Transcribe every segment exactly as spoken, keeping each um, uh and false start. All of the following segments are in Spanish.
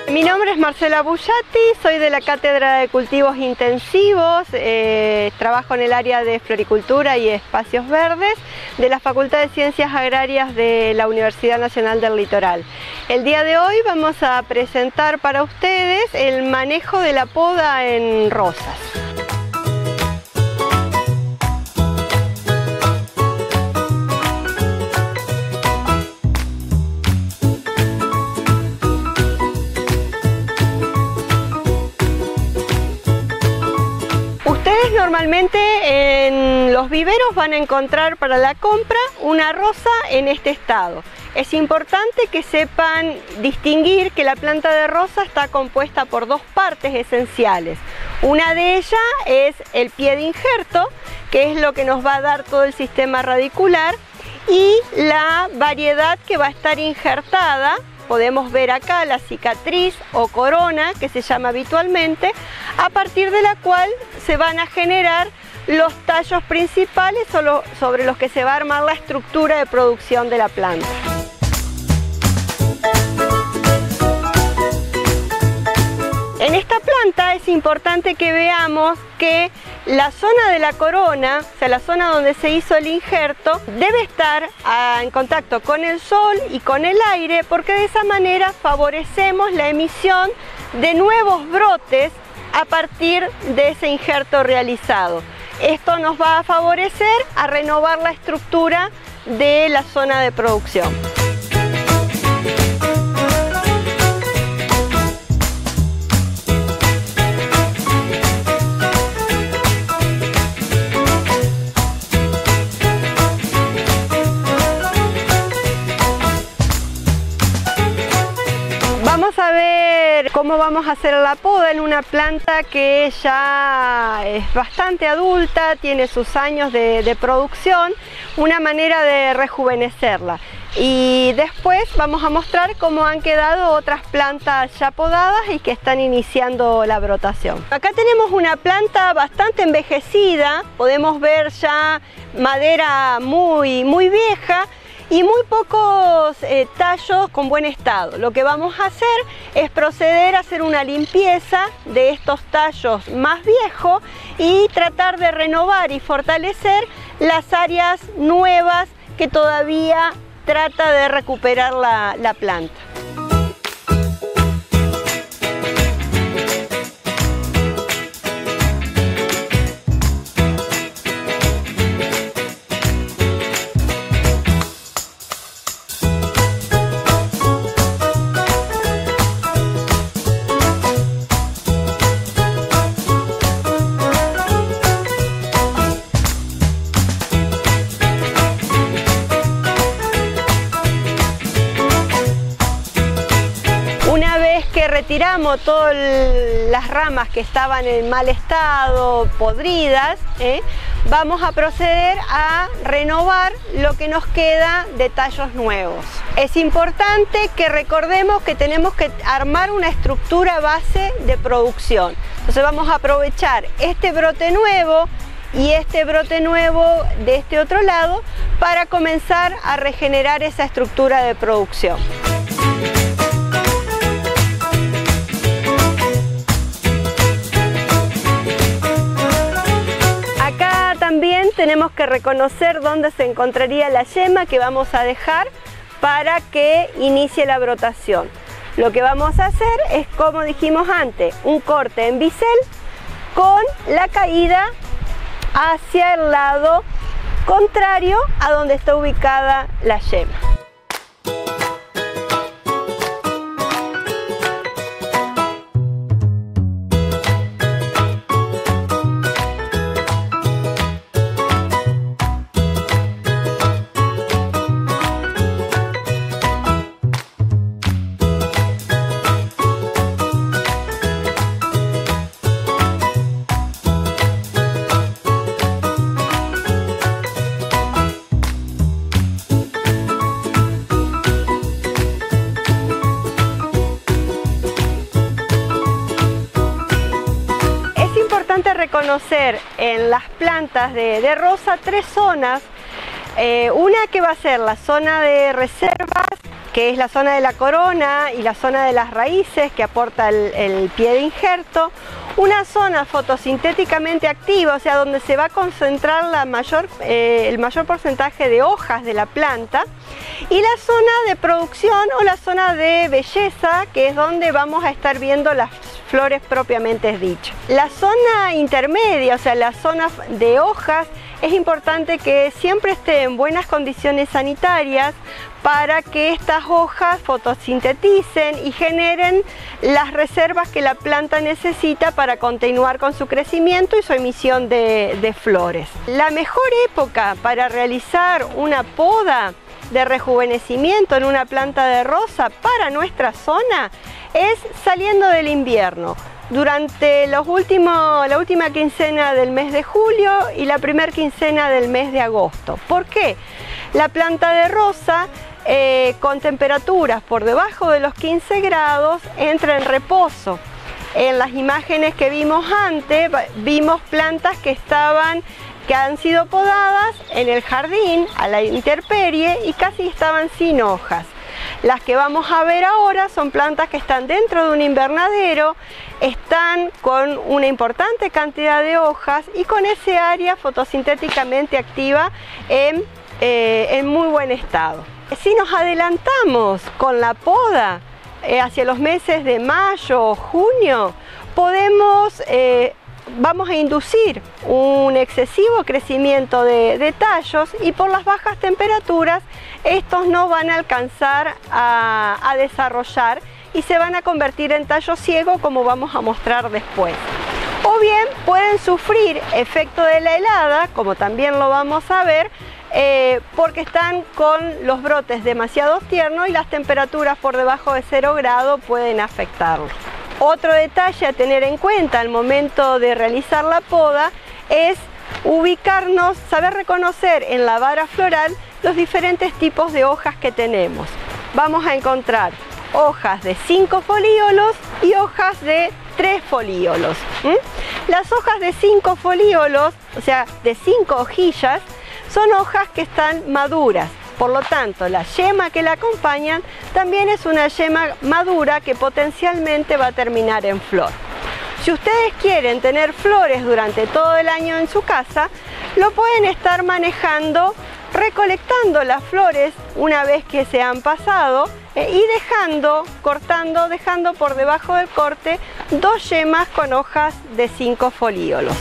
Mi nombre es Marcela Bullati, soy de la Cátedra de Cultivos Intensivos, eh, trabajo en el área de Floricultura y Espacios Verdes de la Facultad de Ciencias Agrarias de la Universidad Nacional del Litoral. El día de hoy vamos a presentar para ustedes el manejo de la poda en rosas. Normalmente en los viveros van a encontrar para la compra una rosa en este estado. Es importante que sepan distinguir que la planta de rosa está compuesta por dos partes esenciales. Una de ellas es el pie de injerto, que es lo que nos va a dar todo el sistema radicular, y la variedad que va a estar injertada. Podemos ver acá la cicatriz o corona, que se llama habitualmente, a partir de la cual se van a generar los tallos principales sobre los que se va a armar la estructura de producción de la planta. En esta planta es importante que veamos que la zona de la corona, o sea, la zona donde se hizo el injerto, debe estar a, en contacto con el sol y con el aire, porque de esa manera favorecemos la emisión de nuevos brotes a partir de ese injerto realizado. Esto nos va a favorecer a renovar la estructura de la zona de producción. Vamos a ver cómo vamos a hacer la poda en una planta que ya es bastante adulta, tiene sus años de, de producción, una manera de rejuvenecerla. Y después vamos a mostrar cómo han quedado otras plantas ya podadas y que están iniciando la brotación. Acá tenemos una planta bastante envejecida, podemos ver ya madera muy, muy vieja, y muy pocos eh, tallos con buen estado. Lo que vamos a hacer es proceder a hacer una limpieza de estos tallos más viejos y tratar de renovar y fortalecer las áreas nuevas que todavía trata de recuperar la, la planta. Una vez que retiramos todas las ramas que estaban en mal estado, podridas, ¿eh? vamos a proceder a renovar lo que nos queda de tallos nuevos. Es importante que recordemos que tenemos que armar una estructura base de producción. Entonces vamos a aprovechar este brote nuevo y este brote nuevo de este otro lado para comenzar a regenerar esa estructura de producción. También tenemos que reconocer dónde se encontraría la yema que vamos a dejar para que inicie la brotación. Lo que vamos a hacer es, como dijimos antes, un corte en bisel con la caída hacia el lado contrario a donde está ubicada la yema. Reconocer en las plantas de, de rosa tres zonas, eh, una que va a ser la zona de reservas que es la zona de la corona y la zona de las raíces que aporta el, el pie de injerto, una zona fotosintéticamente activa, o sea, donde se va a concentrar la mayor, eh, el mayor porcentaje de hojas de la planta, y la zona de producción o la zona de belleza, que es donde vamos a estar viendo las flores propiamente dichas. La zona intermedia, o sea, la zona de hojas, es importante que siempre esté en buenas condiciones sanitarias para que estas hojas fotosinteticen y generen las reservas que la planta necesita para continuar con su crecimiento y su emisión de, de flores. La mejor época para realizar una poda de rejuvenecimiento en una planta de rosa para nuestra zona es saliendo del invierno, durante los últimos, la última quincena del mes de julio y la primera quincena del mes de agosto. ¿Por qué? La planta de rosa eh, con temperaturas por debajo de los quince grados entra en reposo. En las imágenes que vimos antes, vimos plantas que estaban que han sido podadas en el jardín a la intemperie y casi estaban sin hojas. Las que vamos a ver ahora son plantas que están dentro de un invernadero, están con una importante cantidad de hojas y con ese área fotosintéticamente activa en, eh, en muy buen estado. Si nos adelantamos con la poda eh, hacia los meses de mayo o junio, podemos eh, vamos a inducir un excesivo crecimiento de, de tallos, y por las bajas temperaturas estos no van a alcanzar a, a desarrollar y se van a convertir en tallo ciego, como vamos a mostrar después. O bien pueden sufrir efecto de la helada, como también lo vamos a ver, eh, porque están con los brotes demasiado tiernos y las temperaturas por debajo de cero grado pueden afectarlos. Otro detalle a tener en cuenta al momento de realizar la poda es ubicarnos, saber reconocer en la vara floral los diferentes tipos de hojas que tenemos. Vamos a encontrar hojas de cinco folíolos y hojas de tres folíolos. ¿Mm? Las hojas de cinco folíolos, o sea, de cinco hojillas, son hojas que están maduras. Por lo tanto, la yema que la acompañan también es una yema madura que potencialmente va a terminar en flor. Si ustedes quieren tener flores durante todo el año en su casa, lo pueden estar manejando, recolectando las flores una vez que se han pasado eh, y dejando, cortando, dejando por debajo del corte dos yemas con hojas de cinco folíolos.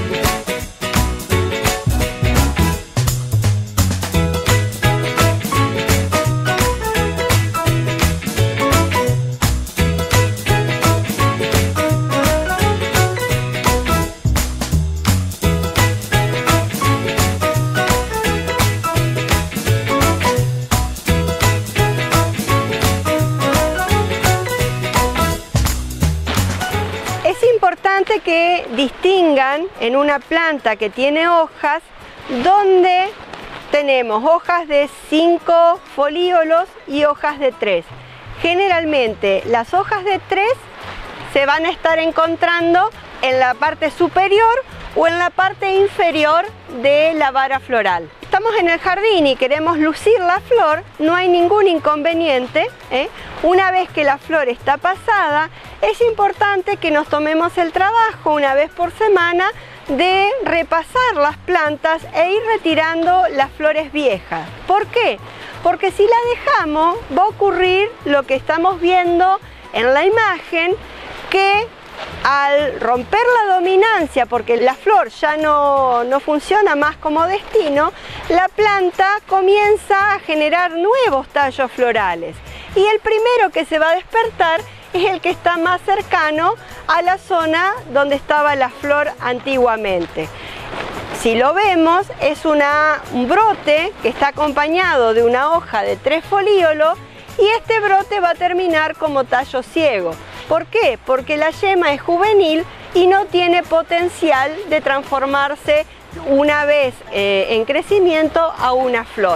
Que distingan en una planta que tiene hojas donde tenemos hojas de cinco folíolos y hojas de tres. Generalmente las hojas de tres se van a estar encontrando en la parte superior o en la parte inferior de la vara floral. Estamos en el jardín y queremos lucir la flor, no hay ningún inconveniente, ¿eh? Una vez que la flor está pasada, es importante que nos tomemos el trabajo una vez por semana de repasar las plantas e ir retirando las flores viejas. ¿Por qué? Porque si la dejamos va a ocurrir lo que estamos viendo en la imagen, que al romper la dominancia, porque la flor ya no, no funciona más como destino, la planta comienza a generar nuevos tallos florales. Y el primero que se va a despertar es el que está más cercano a la zona donde estaba la flor antiguamente. Si lo vemos, es una, un brote que está acompañado de una hoja de tres folíolos, y este brote va a terminar como tallo ciego. ¿Por qué? Porque la yema es juvenil y no tiene potencial de transformarse una vez eh, en crecimiento a una flor.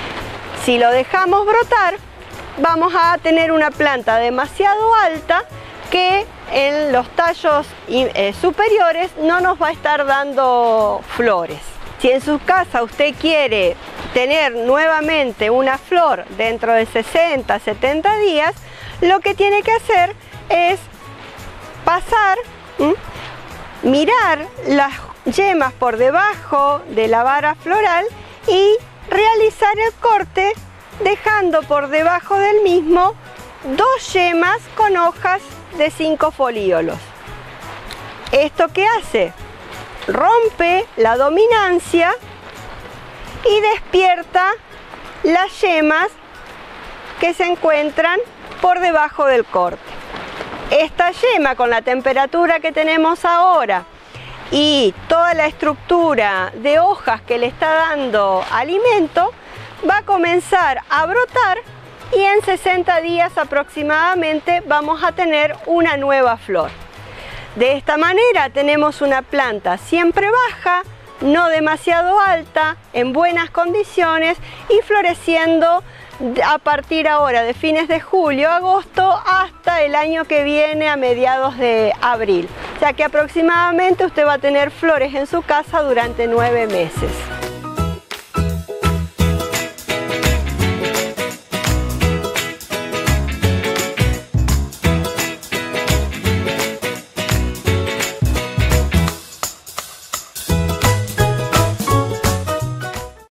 Si lo dejamos brotar, vamos a tener una planta demasiado alta que en los tallos eh, superiores no nos va a estar dando flores. Si en su casa usted quiere tener nuevamente una flor dentro de sesenta, setenta días, lo que tiene que hacer es pasar, ¿m? mirar las yemas por debajo de la vara floral y realizar el corte dejando por debajo del mismo dos yemas con hojas de cinco folíolos. ¿Esto qué hace? Rompe la dominancia y despierta las yemas que se encuentran por debajo del corte. Esta yema, con la temperatura que tenemos ahora y toda la estructura de hojas que le está dando alimento, va a comenzar a brotar y en sesenta días aproximadamente vamos a tener una nueva flor. De esta manera tenemos una planta siempre baja, no demasiado alta, en buenas condiciones y floreciendo a partir ahora de fines de julio, agosto, hasta el año que viene a mediados de abril. O sea que aproximadamente usted va a tener flores en su casa durante nueve meses.